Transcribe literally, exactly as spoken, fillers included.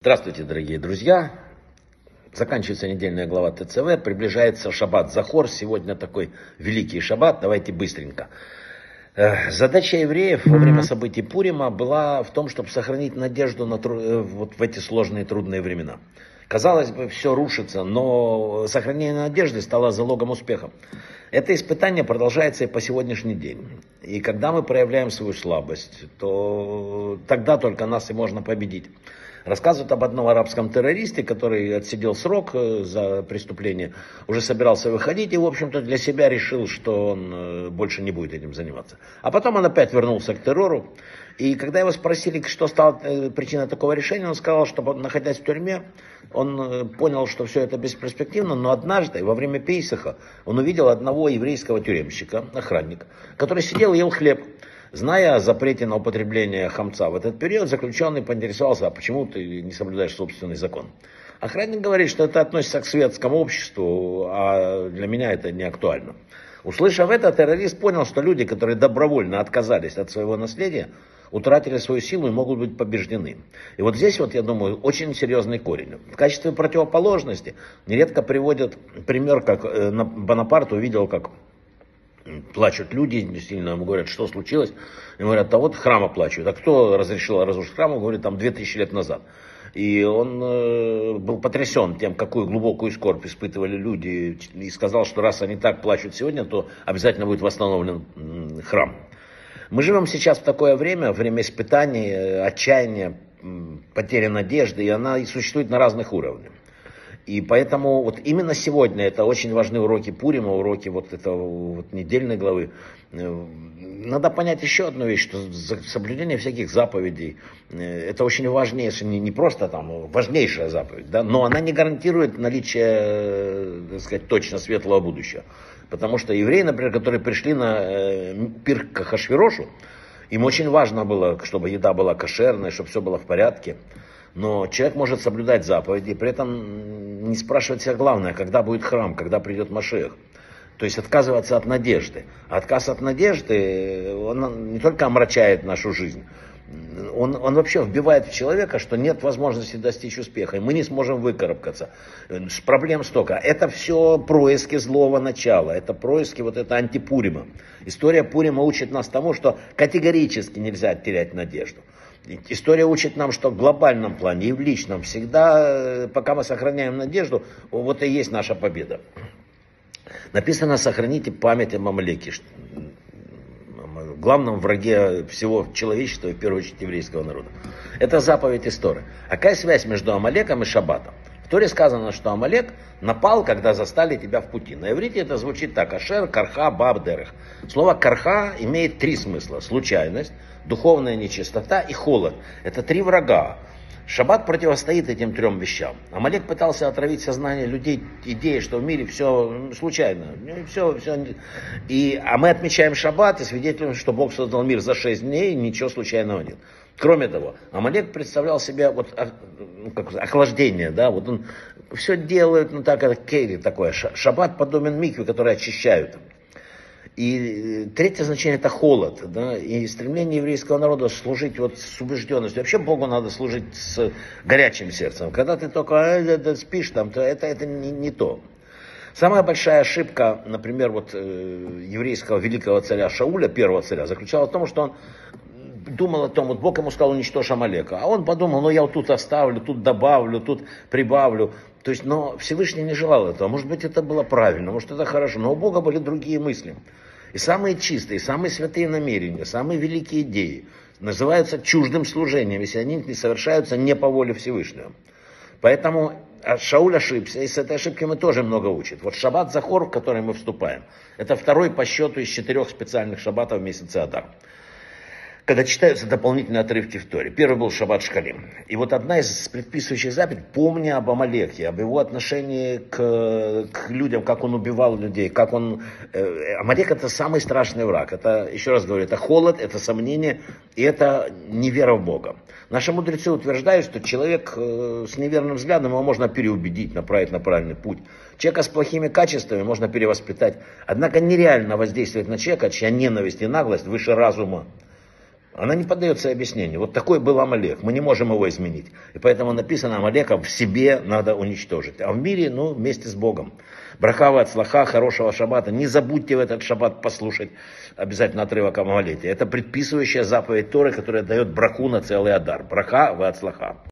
Здравствуйте, дорогие друзья. Заканчивается недельная глава ТЦВ, приближается шаббат Захор. Сегодня такой великий шаббат, давайте быстренько. Задача евреев во время событий Пурима была в том, чтобы сохранить надежду на тру... вот в эти сложные трудные времена. Казалось бы, все рушится, но сохранение надежды стало залогом успеха. Это испытание продолжается и по сегодняшний день. И когда мы проявляем свою слабость, то тогда только нас и можно победить. Рассказывают об одном арабском террористе, который отсидел срок за преступление, уже собирался выходить и, в общем-то, для себя решил, что он больше не будет этим заниматься. А потом он опять вернулся к террору. И когда его спросили, что стало причиной такого решения, он сказал, что, находясь в тюрьме, он понял, что все это бесперспективно, но однажды, во время Пейсаха, он увидел одного еврейского тюремщика, охранника, который сидел и ел хлеб. Зная о запрете на употребление хамца в этот период, заключенный поинтересовался, а почему ты не соблюдаешь собственный закон? Охранник говорит, что это относится к светскому обществу, а для меня это не актуально. Услышав это, террорист понял, что люди, которые добровольно отказались от своего наследия, утратили свою силу и могут быть побеждены. И вот здесь, вот, я думаю, очень серьезный корень. В качестве противоположности нередко приводят пример, как Бонапарт увидел, как плачут люди, сильно ему говорят, что случилось. И говорят, а вот храма плачут. А кто разрешил разрушить храм? Он говорит, там две тысячи лет назад. И он э, был потрясен тем, какую глубокую скорбь испытывали люди. И сказал, что раз они так плачут сегодня, то обязательно будет восстановлен э, храм. Мы живем сейчас в такое время, время испытаний, отчаяния, потери надежды. И она и существует на разных уровнях. И поэтому вот именно сегодня это очень важны уроки Пурима, уроки вот этого вот недельной главы. Надо понять еще одну вещь, что соблюдение всяких заповедей, это очень важнейшее, не просто там важнейшая заповедь, да, но она не гарантирует наличие, так сказать, точно светлого будущего. Потому что евреи, например, которые пришли на пир к Ахашвирошу, им очень важно было, чтобы еда была кошерная, чтобы все было в порядке. Но человек может соблюдать заповеди, при этом не спрашивать себя главное, когда будет храм, когда придет Машиах. То есть отказываться от надежды. А отказ от надежды, он не только омрачает нашу жизнь, он, он вообще вбивает в человека, что нет возможности достичь успеха, и мы не сможем выкарабкаться. Проблем столько. Это все происки злого начала, это происки вот это антипурима. История Пурима учит нас тому, что категорически нельзя терять надежду. История учит нам, что в глобальном плане и в личном всегда, пока мы сохраняем надежду, вот и есть наша победа. Написано, сохраните память об Амалеке, главном враге всего человечества и в первую очередь еврейского народа. Это заповедь из Торы. А какая связь между Амалеком и Шаббатом? В Торе сказано, что Амалек напал, когда застали тебя в пути. На иврите это звучит так: ашер, карха, баб, дерех. Слово карха имеет три смысла: случайность, духовная нечистота и холод. Это три врага. Шаббат противостоит этим трем вещам. Амалек пытался отравить сознание людей идеей, что в мире все случайно. Все, все. И, а мы отмечаем Шаббат и свидетельствуем, что Бог создал мир за шесть дней, и ничего случайного нет. Кроме того, Амалек представлял себя вот, ну, как охлаждение, да, вот он все делает, ну так, это кейли такое. Шаббат подобен микве, которые очищают. И третье значение — это холод, да, и стремление еврейского народа служить вот с убежденностью. Вообще Богу надо служить с горячим сердцем. Когда ты только э, спишь там, то это, это не, не то. Самая большая ошибка, например, вот э, еврейского великого царя Шауля, первого царя, заключалась в том, что он думал о том, вот Бог ему сказал: уничтожь Амалека. А он подумал, ну я вот тут оставлю, тут добавлю, тут прибавлю. То есть, но Всевышний не желал этого. Может быть, это было правильно, может, это хорошо, но у Бога были другие мысли. И самые чистые, самые святые намерения, самые великие идеи называются чуждым служением, если они не совершаются не по воле Всевышнего. Поэтому Шауль ошибся, и с этой ошибки мы тоже много учим. Вот шаббат Захор, в который мы вступаем, это второй по счету из четырех специальных шаббатов в месяце Адар, когда читаются дополнительные отрывки в Торе. Первый был Шаббат Шкалим. И вот одна из предписывающих заповедей: помни об Амалеке, об его отношении к, к людям, как он убивал людей, как он... Э, Амалек — это самый страшный враг. Это, еще раз говорю, это холод, это сомнение, и это невера в Бога. Наши мудрецы утверждают, что человек э, с неверным взглядом его можно переубедить, направить на правильный путь. Человека с плохими качествами можно перевоспитать. Однако нереально воздействовать на человека, чья ненависть и наглость выше разума. Она не поддается объяснению. Вот такой был Амалек, мы не можем его изменить. И поэтому написано, Амалека в себе надо уничтожить. А в мире, ну, вместе с Богом. Браха ва ацлаха, хорошего шаббата. Не забудьте в этот шаббат послушать обязательно отрывок о Амалете. Это предписывающая заповедь Торы, которая дает браку на целый адар. Браха ва ацлаха.